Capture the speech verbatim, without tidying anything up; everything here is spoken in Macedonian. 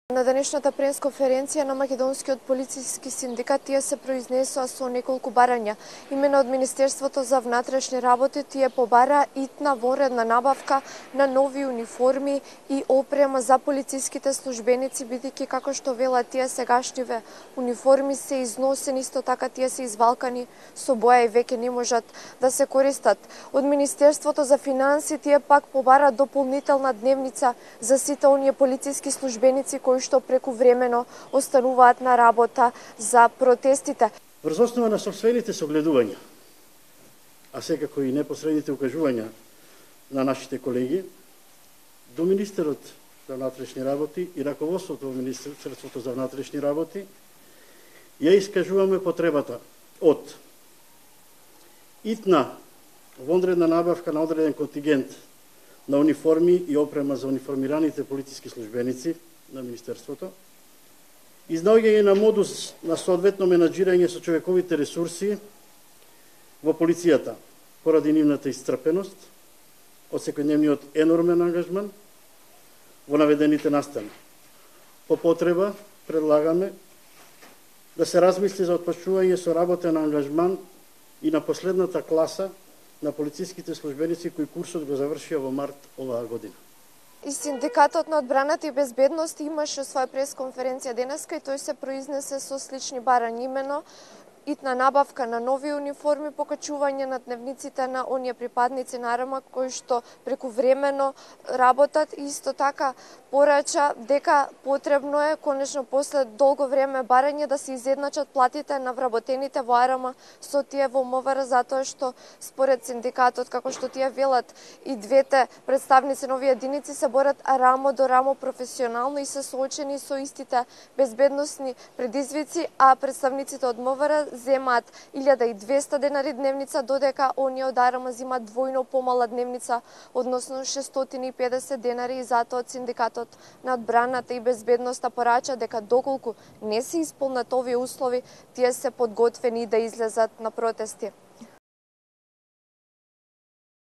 На денешната пресконференција на Македонскиот полициски синдикат тие се произнесоа со неколку барања. Имено од Министерството за внатрешни работи тие побара итна вонредна набавка на нови униформи и опрема за полициските службеници, бидејќи како што велат тие сегашниве униформи се износени, исто така тие се извалкани со боја и веќе не можат да се користат. Од Министерството за финансии тие пак побара дополнителна дневница за сите оние полициски службеници кои што прекувремено остануваат на работа за протестите. Врз основа на собствените согледувања, а секако и непосредните укажувања на нашите колеги, до Министерот за внатрешни работи и раководството во Министерството за внатрешни работи, ја искажуваме потребата од итна вонредна набавка на одреден контингент на униформи и опрема за униформираните полициски службеници на Министерството, изнаоѓање на модус на соодветно менаџирање со човековите ресурси во полицијата, поради нивната исцрпеност од секојдневниот енормен ангажман во наведените настани. По потреба предлагаме да се размисли за отпочнување со работен ангажман и на последната класа на полициските службеници кои курсот го завршија во март оваа година. И Синдикатот на одбраната и безбедност имаше своја пресконференција денеска и тој се произнесе со слични барања, имено итна набавка на нови униформи, покачување на дневниците на оние припадници на АРМА кои што прекувремено работат и исто така порача дека потребно е конечно после долго време барање да се изедначат платите на вработените во АРМА со тие во МВР, затоа што според синдикатот, како што тие велат, и двете представници на овие единици се борат рамо до рамо професионално и се соочени со истите безбедносни предизвици, а представниците од МВР земаат илјада и двесте денари дневница, додека оние од АРМА земаат двојно помала дневница, односно шестстотини и педесет денари, и затоа од Синдикатот на одбраната и безбедноста порача дека доколку не се исполнат овие услови, тие се подготвени да излезат на протести.